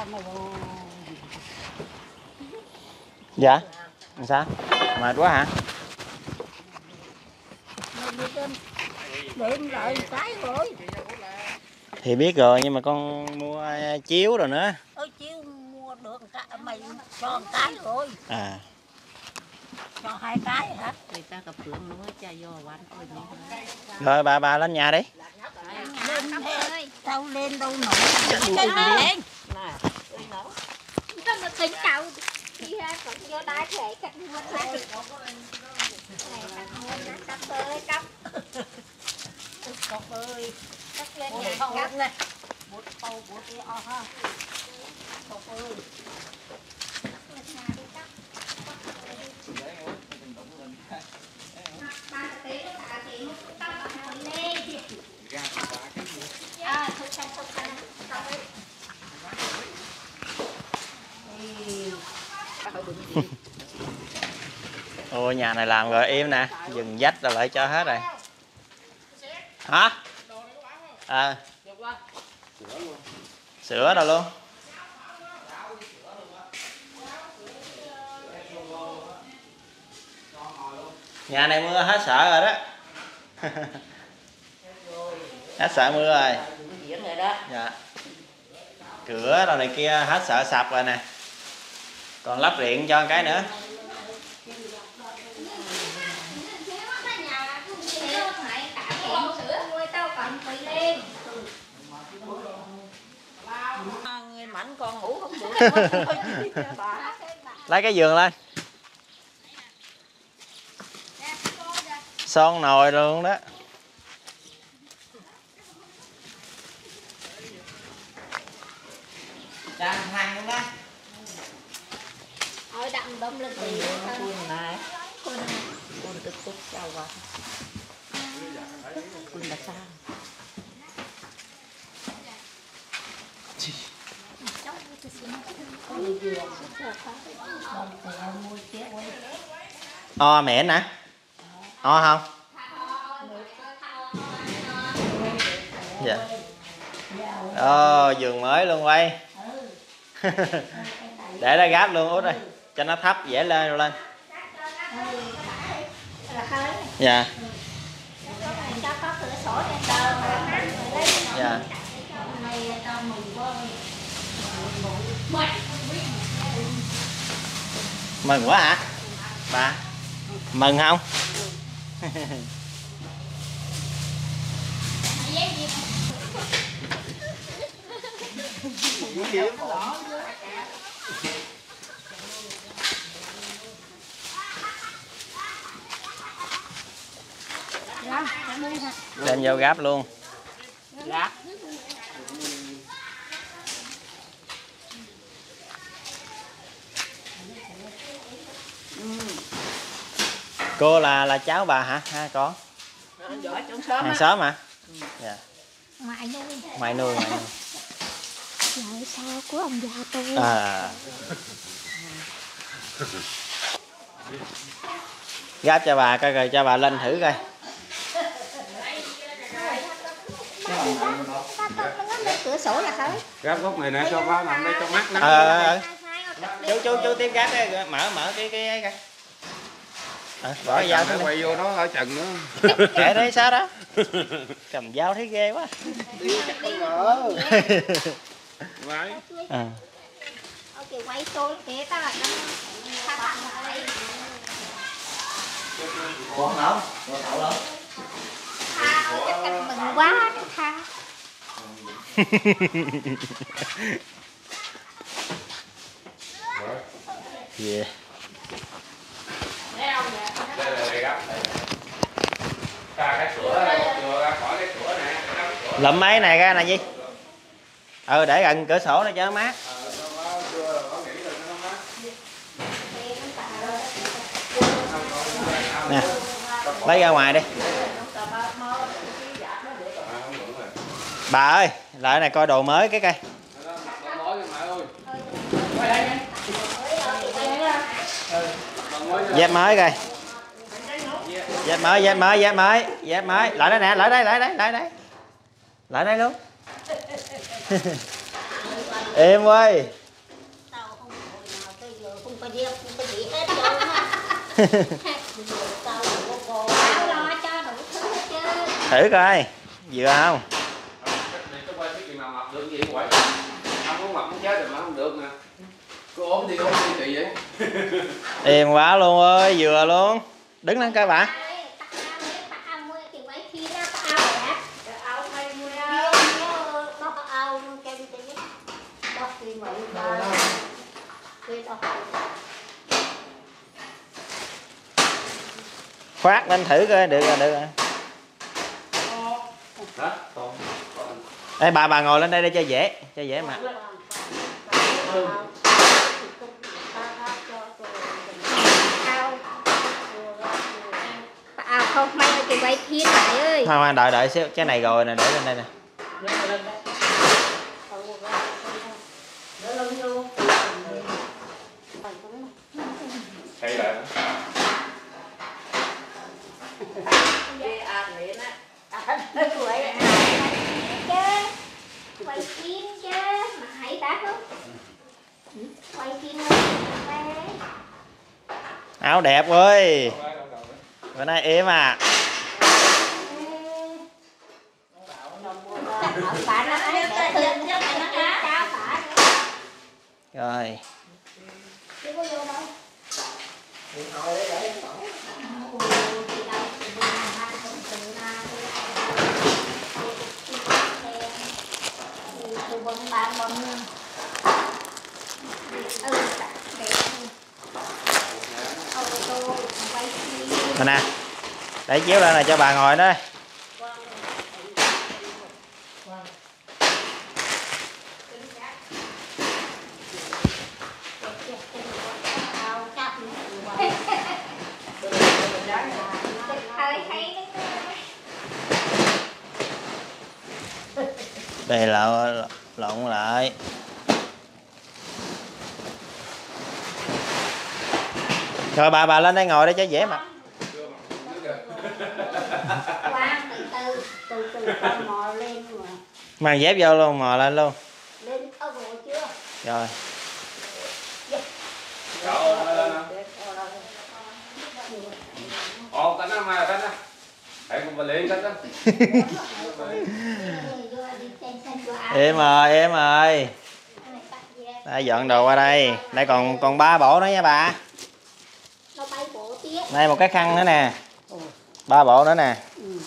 Dạ. Sao? Mệt quá hả? Điện lại cái rồi. Thì biết rồi nhưng mà con mua chiếu rồi nữa. Chiếu mua được mày cho một cái rồi. À. Cho 2 cái hả? Người ta cặp phượng nó mới cha vô quán ơi. Rồi bà lên nhà đi. Lên đâu lên đâu nổi. Cái lên. Nè, lên đó. Có một tính cầu đi ha, còn vô đá thể cắt mua này. Này cắt mua nó cắt ơi cắt. Cọc ơi. Cắt lên nhà Cắt cắt. nè. Bút bầu bút đi ha. Cọc ơi. Lên nhà đi cắt. Ba tí nó cả chị nó cắt bạn lên. Thôi cắt cắt đi. Ôi nhà này làm rồi im nè, dừng dách rồi lại cho hết rồi. Hả? À. Sữa đâu luôn. Nhà này mưa hết sợ rồi đó. Hết sợ mưa rồi. Dạ. Cửa đâu này kia hết sợ sập rồi nè. Còn lắp điện cho cái nữa. Người mạnh con ngủ không được. Lấy cái giường lên. Son nồi luôn đó. Đang hàng luôn đó. Ôi đặng đâm lên thì Con này. Con tức tức chào qua. Con là sao? O mẹ nè. O không? Dạ. Giường mới luôn quay. Để đó gáp luôn Út ơi. Cho nó thấp dễ lên rồi lên. Dạ. cho có cửa sổ trên tờ mà Dạ. Mừng quá hả? Bà mừng không? Đem vô gáp luôn. Gáp. Cô là cháu bà hả? Ha con? Hàng xóm hả? Dạ. ngoại nuôi. Ngoại nuôi, ngoại nuôi. Lại sao của ông già tôi. À. Gáp cho bà coi rồi cho bà lên thử coi. Cửa sổ là sao? Gáp góc này nè cho ba nằm đây cho mát nắng. Chú tiếp gáp cái mở cái coi. Bỏ cái dao quay vô đó ở trần nữa. Kệ đấy sao đó. Cầm dao thấy ghê quá. Vậy. À. Ok quay tôi kìa ta là Con không? Con thậu lắm. tha chắc anh mừng quá tha. Yeah. Lụm mấy này ra nè Di. Để gần cửa sổ này cho nó mát. Nè. Lấy ra ngoài đi. Bà ơi, lại này coi đồ mới cái cây. Dép mới coi. Dép mới. Lại đây nè, lại đây. Lại đây luôn. Em ơi. Tao không hồi nào tới giờ không có dép không có gì hết trơn á. Bây giờ tao không có cô. Tao lo cho đủ thứ hết trơn. Thử coi vừa không. Cái quay cái chuyện nào mập được gì vậy? Không có mập muốn chết rồi mà không được nè. Cứ ốm đi kỳ vậy. Em quá luôn ơi, vừa luôn. Đứng lên coi bà. Khoát lên thử coi, được rồi, được rồi. Hả? Ê, bà ngồi lên đây để cho dễ mà. Không may chị quay thiên lại ơi. Thôi đợi xíu, cái này rồi nè, để lên đây nè. Hay rồi. Quay phim chứ mà hãy tá không? Quay phim lên Áo đẹp ơi. Bữa nay êm à. bạn nó ấy để thương cho mày nó cá phải Rồi. chứ có vô đâu. Rồi nè. Để chiếu lên này cho bà ngồi đó. Đây là lộn lại. Rồi bà lên đây ngồi để cho dễ mà. Từ con mò lên mà. Mang dép vô luôn, mò lên luôn. Lên ốc rồi chưa? Rồi. Ồ, cánh đó mà cánh đó. Hãy cùng bà liền cánh đó. Em ơi. Đây, dọn đồ qua đây. Đây còn 3 bộ nữa nha bà. Đây một cái khăn nữa nè. 3 bộ nữa nè.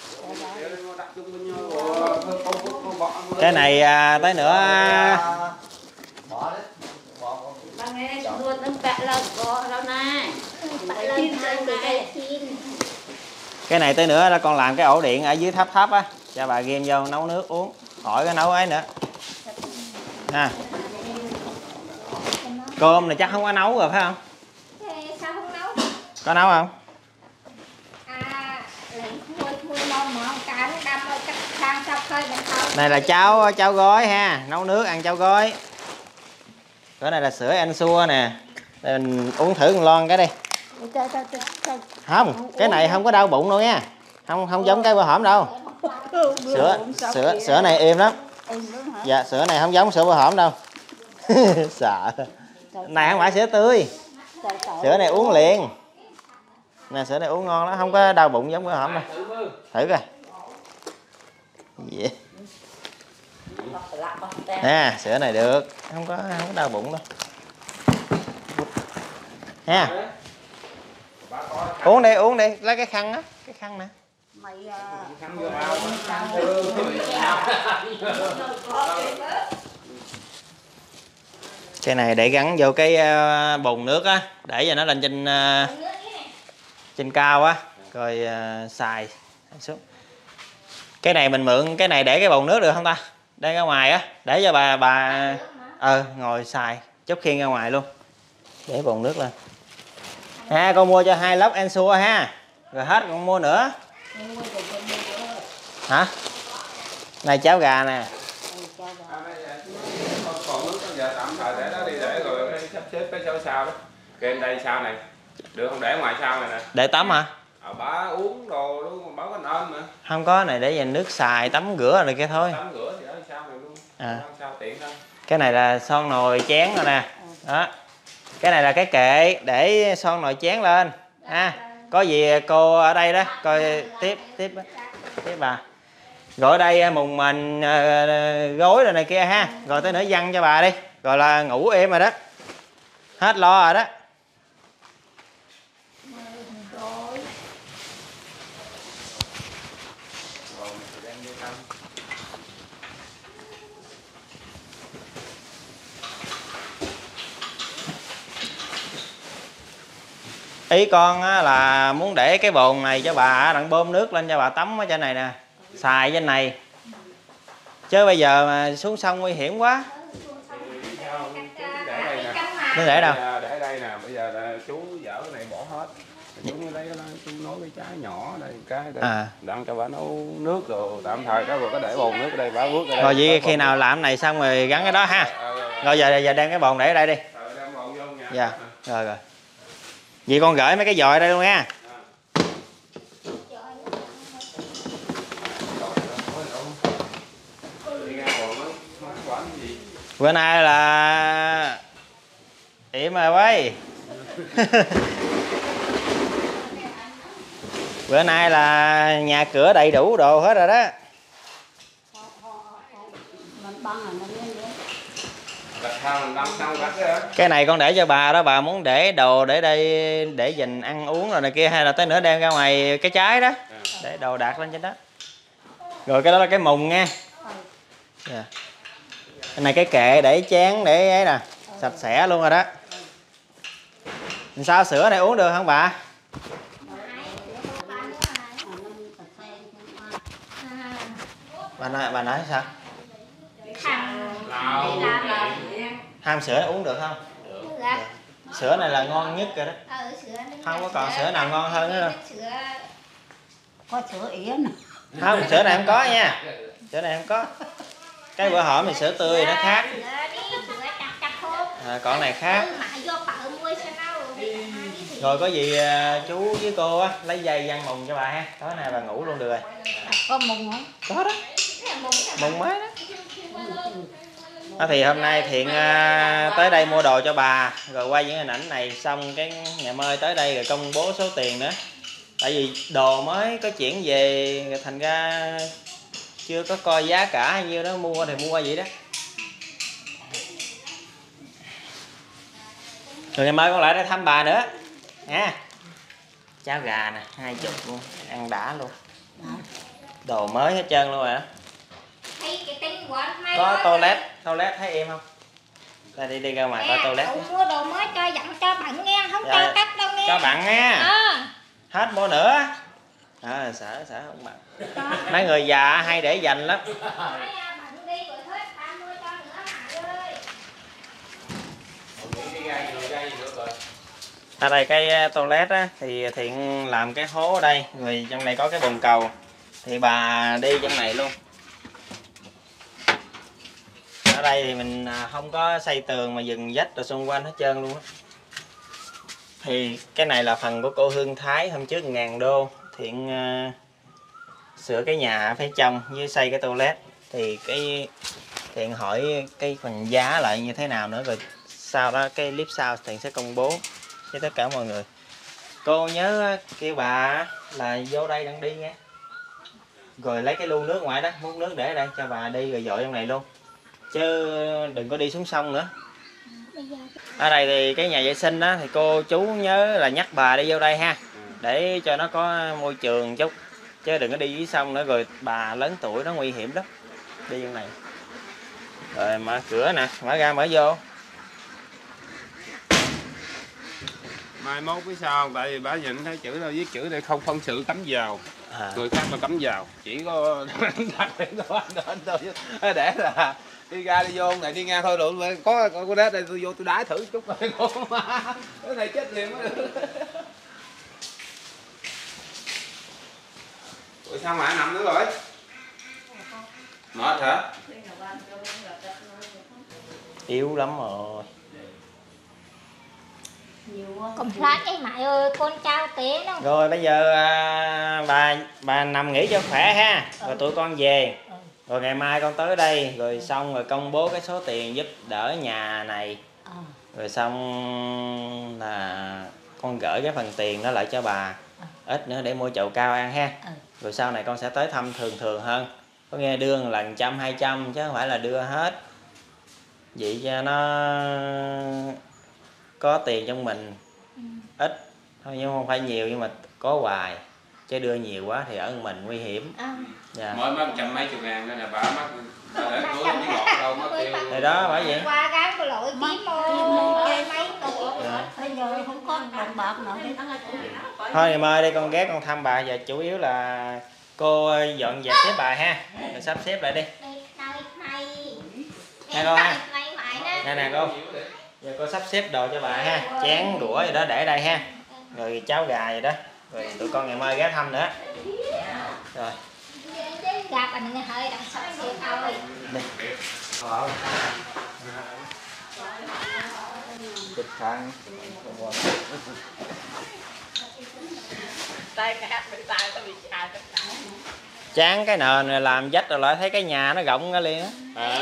Cái này tới nữa. Cái này tới nữa là con làm cái ổ điện ở dưới thấp thấp á, cho bà ghim vô nấu nước uống, khỏi cái nấu ấy nữa. Nè. Cơm này chắc không có nấu rồi phải không? Sao không nấu? Có nấu không? Này là cháo gói ha, nấu nước ăn cháo gói. Cái này là sữa anh xua nè. Đây mình uống thử một lon cái đi. Không, cái này không có đau bụng đâu nha. Không giống cái bơ hổm đâu. Sữa này êm lắm. Dạ, sữa này không giống sữa bơ hổm đâu. Sợ. Này không phải sữa tươi. Sữa này uống liền. Nè, sữa này uống ngon lắm, không có đau bụng giống bơ hổm đâu. Thử coi. Yeah. Nè, sữa này được, không có đau bụng đâu. Ha. Uống đi, lấy cái khăn á, cái khăn nè. Cái này để gắn vô cái bồn nước á, để cho nó lên trên cao á, rồi xài xuống. Cái này mình mượn cái này để cái bồn nước được không ta? Đây ra ngoài á, để cho bà ngồi xài chút khi ra ngoài luôn. Để bồn nước lên. Ha, con mua cho 2 lốc Ensure ha. Rồi hết con mua nữa. Hả? Này cháo gà nè. Còn nước giờ tạm thời để đó đi, để rồi sắp xếp cái sau đó. Kèm đây sau này. Được không, để ngoài sau này nè. Để tắm hả? Bà uống đồ đúng không, bà có nên mà. Không có, này để dành nước xài, tắm rửa rồi kia thôi. Tắm rửa thì ở sau này luôn. Sau tiện thôi. Cái này là son nồi chén rồi nè. Đó. Cái này là cái kệ để son nồi chén lên ha. Có gì cô ở đây đó coi tiếp bà. Rồi ở đây mùng mình gối rồi này kia ha. Rồi tới nữa văng cho bà đi. Rồi là ngủ êm rồi đó. Hết lo rồi đó. Ý con á, là muốn để cái bồn này cho bà đặng bơm nước lên cho bà tắm ở trên này nè, xài trên này, chứ bây giờ mà xuống sông nguy hiểm quá. Nó để đâu? Để đây nè, bây giờ là chú dở cái này bỏ hết. Chú lấy cái đó, chú nối cái trái nhỏ đây, cái đây. Đặng cho bà nấu nước rồi tạm thời đó, rồi có để bồn nước ở đây, bà vớt ở đây. Rồi vậy khi nào làm này xong rồi gắn cái đó ha. Rồi giờ đem cái bồn để ở đây đi. Đem bồn vô nha. Dạ. Rồi. Vậy con gửi mấy cái dòi đây luôn nha. Bữa nay là im rồi quay. Bữa nay là nhà cửa đầy đủ đồ hết rồi đó. Cái này con để cho bà đó, bà muốn để đồ để đây để dành ăn uống rồi này kia, hay là tới nữa đem ra ngoài cái trái đó để đồ đạc lên trên đó. Rồi cái đó là cái mùng nha. Yeah. Cái này cái kệ để chén để ấy nè, sạch sẽ luôn rồi đó. Sao sữa này uống được không bà? Bà nói sao? Ham sữa uống được không? Sữa này là ngon nhất rồi đó. Không có còn sữa nào ngon hơn nữa đâu. Có sữa yến. Không, sữa này không có nha. Sữa này không có. Cái bữa hổm thì sữa tươi nó khác. Còn này khác. Rồi có gì chú với cô á lấy dây văng mùng cho bà ha. Tối nay bà ngủ luôn được rồi. Có mùng không? Có đó. Mùng mới đó. Thì hôm nay Thiện tới đây mua đồ cho bà, rồi quay những hình ảnh này xong cái nhà Mới tới đây rồi công bố số tiền nữa. Tại vì đồ mới có chuyển về thành ra chưa có coi giá cả hay nhiêu đó, mua thì mua vậy đó. Rồi ngày mai con lại đây thăm bà nữa nha. Cháo gà nè, 20 luôn, ăn đã luôn. Đồ mới hết trơn luôn rồi đó. Có toilet thấy em không? Đi ra ngoài coi toilet. Mua đồ mới cho dặn cho bạn nghe, không cho cắt đâu nghe. Cho bạn nghe. Hết mua nữa. Sợ không bạn. Mấy người già hay để dành lắm. Ở đây cái toilet á thì Thiện làm cái hố ở đây, rồi trong này có cái bồn cầu thì bà đi trong này luôn. Ở đây thì mình không có xây tường mà dừng vách rồi xung quanh hết trơn luôn á. Thì cái này là phần của cô Hương Thái hôm trước 1000 đô. Thiện sửa cái nhà phía trong với xây cái toilet. Thì cái Thiện hỏi cái phần giá lại như thế nào nữa, rồi sau đó cái clip sau Thiện sẽ công bố với tất cả mọi người. Cô nhớ kêu bà là vô đây đang đi nha. Rồi lấy cái lu nước ngoài đó, múc nước để ở đây cho bà đi rồi dội trong này luôn. Chứ đừng có đi xuống sông nữa. Ở đây thì cái nhà vệ sinh đó thì cô chú nhớ là nhắc bà đi vô đây ha, để cho nó có môi trường chút, chứ đừng có đi dưới sông nữa, rồi bà lớn tuổi nó nguy hiểm lắm. Đi vô này. Rồi mở cửa nè, mở ra mở vô. Mai mốt biết sao không? Tại vì bà nhìn thấy chữ đâu, viết chữ đây không phân sự cấm vào. Người khác mà cấm vào, chỉ có để là đi ra đi vô này đi ngang thôi được. Có đá đây tôi vô tôi đái thử chút rồi. Cái này chết liền mới được. Ủa sao mà nằm nữa rồi? Mệt hả? Yếu lắm rồi. Còn phát ấy mày ơi, con trao tế đâu. Rồi bây giờ bà nằm nghỉ cho khỏe ha. Rồi tụi con về. Rồi ngày mai con tới đây rồi xong rồi công bố cái số tiền giúp đỡ nhà này. Rồi xong là con gửi cái phần tiền đó lại cho bà. Ít nữa để mua chậu cao ăn ha. Rồi sau này con sẽ tới thăm thường thường hơn. Có nghe đưa một lần 100-200 chứ không phải là đưa hết. Vậy cho nó có tiền trong mình ít thôi, nhưng không phải nhiều, nhưng mà có hoài, chứ đưa nhiều quá thì ở mình nguy hiểm. Dạ. Mỗi mất 100 mấy chục ngàn nên là bà mất để túi với ngọt đâu mất tiêu. Thì đó bởi vậy. Qua gái của lội kiếm mấy tuổi. Bây giờ không có đồng bạc nữa. Thôi ngày mai đây con ghé con thăm bà, giờ chủ yếu là cô dọn dẹp xếp bài ha, rồi sắp xếp lại đi. Nè cô ha. Nè cô. Giờ cô sắp xếp đồ cho bà ha, chén đũa gì đó để đây ha, rồi cháo gà gì đó, rồi tụi con ngày mai ghé thăm nữa. Rồi. Gặp anh nghe hơi đang sắp xếp thôi. Đi. Chụp thang. Tay cái hát bị tay tao bị chài tất cả. Chán cái nền này làm dách rồi lại thấy cái nhà nó rộng ra liền á.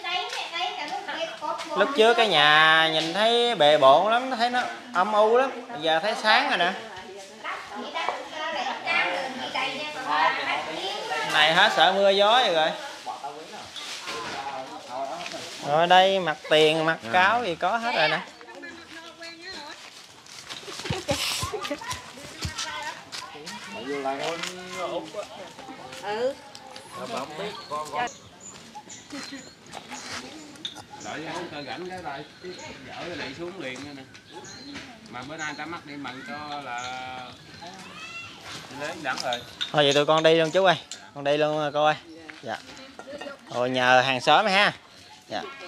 Lúc trước cái nhà nhìn thấy bề bộn lắm, thấy nó âm u lắm, bây giờ thấy sáng rồi nè. Này hết sợ mưa gió rồi. Rồi đây mặt tiền, mặt cáo gì có hết rồi nè. Đợi cho ta rảnh cái rồi dỡ cái này xuống liền nè. Mà bữa nay ta mắc đi mần cho là lấy đẳng rồi. Thôi vậy tụi con đi luôn chú ơi. Con đi luôn cô ơi. Dạ. Rồi nhờ hàng xóm ha. Dạ.